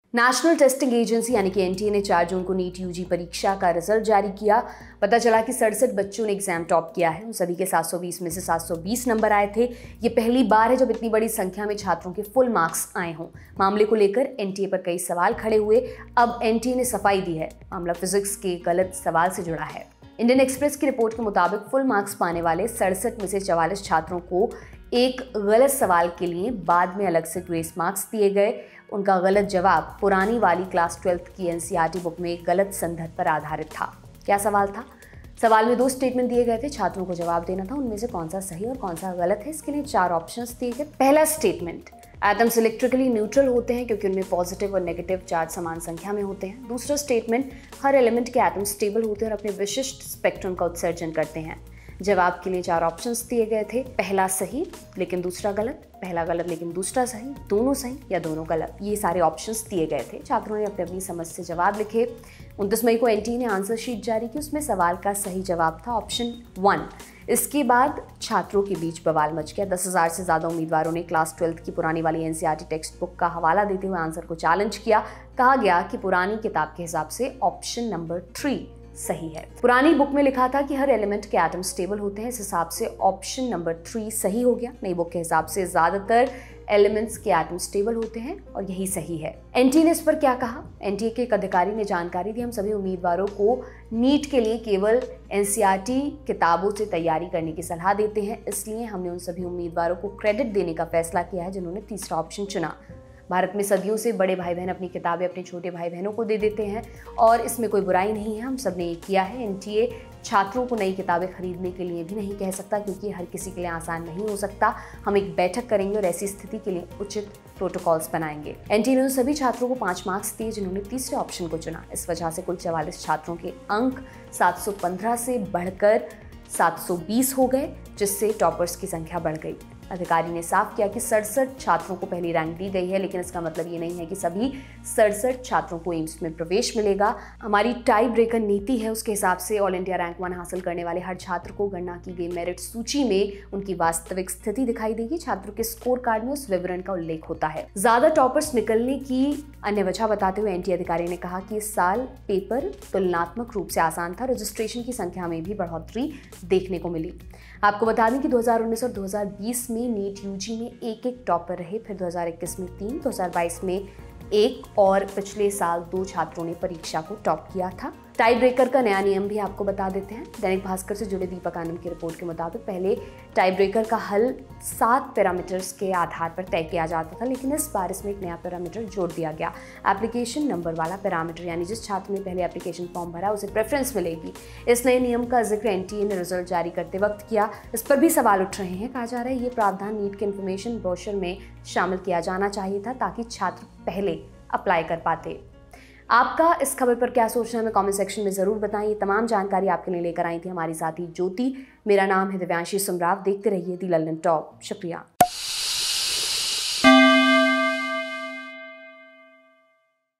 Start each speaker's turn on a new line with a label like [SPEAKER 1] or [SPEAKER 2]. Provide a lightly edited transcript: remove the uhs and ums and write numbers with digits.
[SPEAKER 1] National testing agency यानी कि NTA ने 4 जून को नीट यूजी परीक्षा का रिजल्ट जारी किया। पता चला कि 67 बच्चों ने एग्जाम टॉप किया है। उन सभी के 720 में से 720 नंबर आए थे। ये पहली बार है जब इतनी बड़ी संख्या में छात्रों के फुल मार्क्स आए हों। मामले को लेकर एनटीए पर कई सवाल खड़े हुए। अब एनटीए ने सफाई दी है, मामला फिजिक्स के गलत सवाल से जुड़ा है। इंडियन एक्सप्रेस की रिपोर्ट के मुताबिक फुल मार्क्स पाने वाले 67 में से 44 छात्रों को एक गलत सवाल के लिए बाद में अलग से ग्रेस मार्क्स दिए गए। उनका गलत जवाब पुरानी वाली क्लास 12th की एनसीईआरटी बुक में गलत संदर्भ पर आधारित था। क्या सवाल था? सवाल में 2 स्टेटमेंट दिए गए थे, छात्रों को जवाब देना था उनमें से कौन सा सही और कौन सा गलत है। इसके लिए 4 ऑप्शंस दिए गए। पहला स्टेटमेंट, एटम्स इलेक्ट्रिकली न्यूट्रल होते हैं क्योंकि उनमें पॉजिटिव और नेगेटिव चार्ज समान संख्या में होते हैं। दूसरा स्टेटमेंट, हर एलिमेंट के एटम स्टेबल होते हैं और अपने विशिष्ट स्पेक्ट्रम का उत्सर्जन करते हैं। जवाब के लिए 4 ऑप्शंस दिए गए थे, पहला सही लेकिन दूसरा गलत, पहला गलत लेकिन दूसरा सही, दोनों सही या दोनों गलत। ये सारे ऑप्शंस दिए गए थे। छात्रों ने अपनी अपनी समझ से जवाब लिखे। 29 मई को एनटीए ने आंसर शीट जारी की। उसमें सवाल का सही जवाब था ऑप्शन 1। इसके बाद छात्रों के बीच बवाल मच गया। 10,000 से ज़्यादा उम्मीदवारों ने क्लास 12th की पुरानी वाली एनसीईआरटी टेक्स्ट बुक का हवाला देते हुए आंसर को चैलेंज किया। कहा गया कि पुरानी किताब के हिसाब से ऑप्शन नंबर 3 सही है। पुरानी बुक में लिखा था कि हर एलिमेंट के एटम स्टेबल होते हैं, इस हिसाब से ऑप्शन नंबर 3 सही हो गया। नई बुक के हिसाब से ज्यादातर एलिमेंट्स के एटम स्टेबल होते हैं और यही सही है। एनटीए ने इस पर क्या कहा? एनटीए के एक अधिकारी ने जानकारी दी, हम सभी उम्मीदवारों को नीट के लिए केवल एनसीईआरटी किताबों से तैयारी करने की सलाह देते हैं, इसलिए हमने उन सभी उम्मीदवारों को क्रेडिट देने का फैसला किया है जिन्होंने तीसरा ऑप्शन चुना। भारत में सदियों से बड़े भाई बहन अपनी किताबें अपने छोटे भाई बहनों को दे देते हैं और इसमें कोई बुराई नहीं है, हम सब ने ये किया है। एनटीए छात्रों को नई किताबें खरीदने के लिए भी नहीं कह सकता क्योंकि हर किसी के लिए आसान नहीं हो सकता। हम एक बैठक करेंगे और ऐसी स्थिति के लिए उचित प्रोटोकॉल्स बनाएंगे। एनटीए ने उन सभी छात्रों को 5 मार्क्स दिए जिन्होंने तीसरे ऑप्शन को चुना। इस वजह से कुल 44 छात्रों के अंक 715 से बढ़कर 720 हो गए, जिससे टॉपर्स की संख्या बढ़ गई। अधिकारी ने साफ किया कि 67 छात्रों को पहली रैंक दी गई है, लेकिन इसका मतलब ये नहीं है कि सभी 67 छात्रों को एम्स में प्रवेश मिलेगा। हमारी टाई ब्रेकर नीति है, उसके हिसाब से ऑल इंडिया रैंक 1 हासिल करने वाले हर छात्र को गणना की गई मेरिट सूची में उनकी वास्तविक स्थिति दिखाई देगी। छात्रों के स्कोर कार्ड में उस विवरण का उल्लेख होता है। ज्यादा टॉपर्स निकलने की अन्य वजह बताते हुए एनटीए अधिकारी ने कहा कि इस साल पेपर तुलनात्मक रूप से आसान था। रजिस्ट्रेशन की संख्या में भी बढ़ोतरी देखने को मिली। आपको बता दें कि 2019 और 2020 में नीट यूजी में एक टॉपर रहे, फिर 2021 में 3, 2022 में 1 और पिछले साल 2 छात्रों ने परीक्षा को टॉप किया था। टाई ब्रेकर का नया नियम भी आपको बता देते हैं। दैनिक भास्कर से जुड़े दीपक आनंद की रिपोर्ट के मुताबिक पहले टाई ब्रेकर का हल 7 पैरामीटर्स के आधार पर तय किया जाता था, लेकिन इस बार इसमें एक नया पैरामीटर जोड़ दिया गया, एप्लीकेशन नंबर वाला पैरामीटर, यानी जिस छात्र ने पहले एप्लीकेशन फॉर्म भरा उसे प्रेफरेंस मिलेगी। इस नए नियम का जिक्र एनटीए ने रिजल्ट जारी करते वक्त किया। इस पर भी सवाल उठ रहे हैं। कहा जा रहा है ये प्रावधान नीट के इन्फॉर्मेशन ब्रोशर में शामिल किया जाना चाहिए था ताकि छात्र पहले अप्लाई कर पाते। आपका इस खबर पर क्या सोचना है, हमें कमेंट सेक्शन में जरूर बताएं। ये तमाम जानकारी आपके लिए लेकर आई थी हमारी साथी ज्योति। मेरा नाम है दिव्यांशी सुमराव। देखते रहिए दी लल्लन टॉप। शुक्रिया।